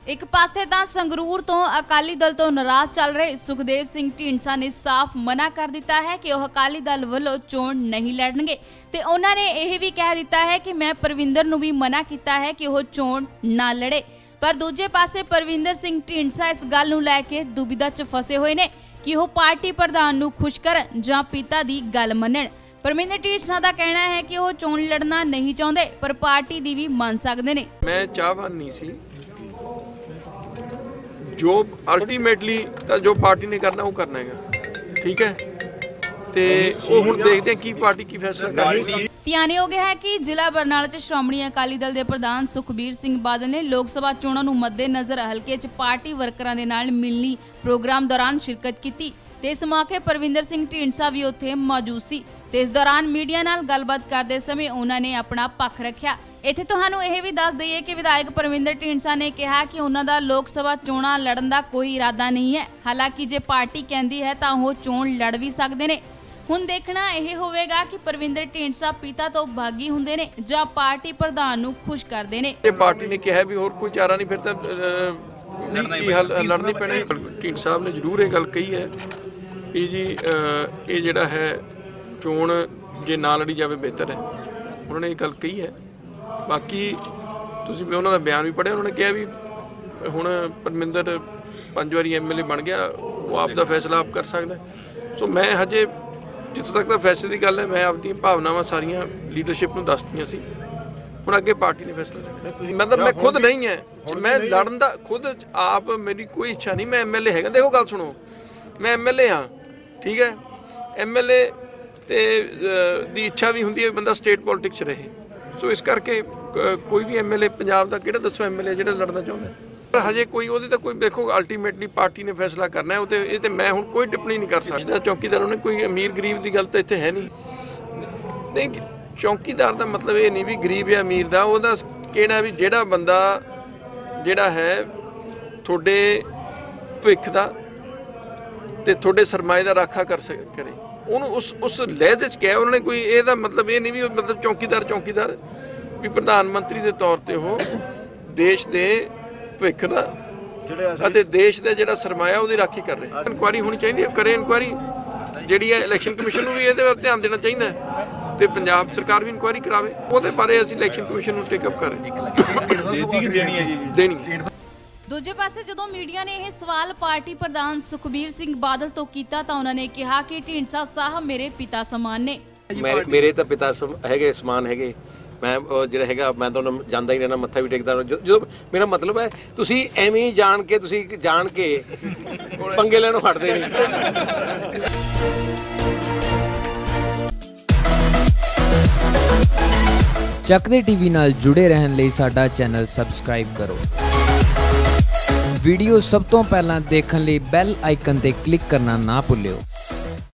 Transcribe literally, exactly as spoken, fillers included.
एक पासे तां संगरूर तो अकाली दल तो नाराज चल रहे सुखदेव सिंह ढींडसा ने साफ मना कर दिता है कि वह अकाली दल वालों चोण नहीं लड़नगे ते उन्होंने यह भी कह दिता है कि मैं परविंदर नूं भी मना किया है कि वह चोण ना लड़े। पर दूजे पासे परविंदर सिंह ढींडसा इस गल नूं लैके दुविधा च फसे हुए ने कि वह पार्टी प्रधान नूं खुश करन जां पिता दी गल मन्नण। परविंदर ढींडसा दा कहना है कि वह चोण लड़ना नहीं चाहुंदे पर पार्टी दी भी मन सकदे ने। मैं चाहवान नहीं सी जो अल्टीमेटली जो पार्टी ने करना वो करना है, ठीक है। ते वो हुण देखते हैं कि पार्टी की फैसला करनी। ध्यानयोग है कि जिला बरनाला च श्रोमणी अकाली दल के प्रधान सुखबीर सिंह बादल ने लोक सभा चोणां नूं मद्देनज़र हलके च पार्टी वर्करां दे नाल मिलनी प्रोग्राम दौरान शिरकत की। ते इस मौके परविंदर सिंह ढींडसा भी उत्थे मौजूद सी ते इस दौरान मीडिया नाल गलबात करते समय उन्होंने अपना पक्ष रखा। इत्थे तुहानूं यह भी दस दईए कि विधायक परविंदर ढींडसा ने कहा कि उन्हां दा लोक सभा चोणां लड़न दा कोई इरादा नहीं है। हालांकि जे पार्टी कहती है तो वो चोण लड़ भी सकते हैं। हुण देखना यह होवेगा कि परविंदर ढींडसा पिता तो भागी हुंदे ने जां पार्टी प्रधान नूं खुश करदे ने। जे पार्टी ने कहा भी होर कोई चारा नहीं फिर तो लड़नी पैना। ढींडसा साहब ने जरूर ये गल कही है कि जी ये जिहड़ा है चोण जे ना लड़ी जाए बेहतर है, उन्होंने ये गल कही है। बाकी तुसीं उन्होंने बयान भी पढ़िया, उन्होंने कहा भी हुण परमिंदर पंज वारी एम एल ए बन गया, वो आप दा फैसला आप कर सकदा। सो मैं हजे जितों तक फैसले की गल है मैं आपदी भावनावां सारियां लीडरशिप नूं दसदियां सी, हुण अगे पार्टी ने फैसला लेना। मतलब मैं खुद नहीं है, मैं लड़न दा खुद आप मेरी कोई इच्छा नहीं। मैं एम एल ए हैगा, देखो गल सुनो, मैं एम एल ए हाँ, ठीक है। एम एल ए ते दी इच्छा भी हुंदी है बंदा स्टेट पॉलिटिक्स रहे। सो इस करके कोई भी एम एल ए पंजाब का किहड़ा दसो एम एल ए जिहड़ा लड़ना चाहुंदा है, पर हजे कोई वो तो कोई देखो अल्टीमेटली पार्टी ने फैसला करना है। वो तो मैं हुण कोई टिप्पणी नहीं कर सकता। चौकीदार उन्हें कोई अमीर गरीब की गल तो इत्थे है नहीं। नहीं चौकीदार का मतलब ये नहीं भी गरीब या अमीर का, वो कहना भी जिहड़ा बंदा जिहड़ा है थोड़े भविख का ते थोड़े सरमाए का राखा कर सक करे उन्होंने उस उस लहजे च कहा। उन्होंने कोई ये मतलब ये नहीं भी मतलब चौकीदार चौकीदार भी प्रधानमंत्री के तौर पर हो देश के भविख का अते देश का जिहड़ा सरमाया उसकी राखी कर रहे। इनकुआरी होनी चाहिए, करे इनकुआरी जिहड़ी है। इलैक्शन कमीशन को भी ये ध्यान देना चाहिए तो पंजाब सरकार भी इनकुआरी करावे। वो बारे असीं इलैक्शन कमीशन को टेकअप कर देनी। दूजे पासे जदों मीडिया ने यह सवाल पार्टी प्रधान सुखबीर सिंह बादल तो किया तो उन्होंने कहा कि ढींडसा साहब मेरे पिता समान ने। मेरे मेरे तो पिता है समान है। मैं जो है मैं तो जाता ही रहना, मत्था भी टेकता जो, जो मेरा मतलब है तुसी एवें ही जान के तुसी जान के पंगे लेनों हटदे नहीं। ਚੱਕਦੇ ਟੀਵੀ ਨਾਲ जुड़े रहने ਲਈ ਸਾਡਾ ਚੈਨਲ ਸਬਸਕ੍ਰਾਈਬ ਕਰੋ। ਵੀਡੀਓ ਸਭ ਤੋਂ ਪਹਿਲਾਂ ਦੇਖਣ ਲਈ ਬੈਲ ਆਈਕਨ ਤੇ ਕਲਿੱਕ ਕਰਨਾ ਨਾ ਭੁੱਲਿਓ।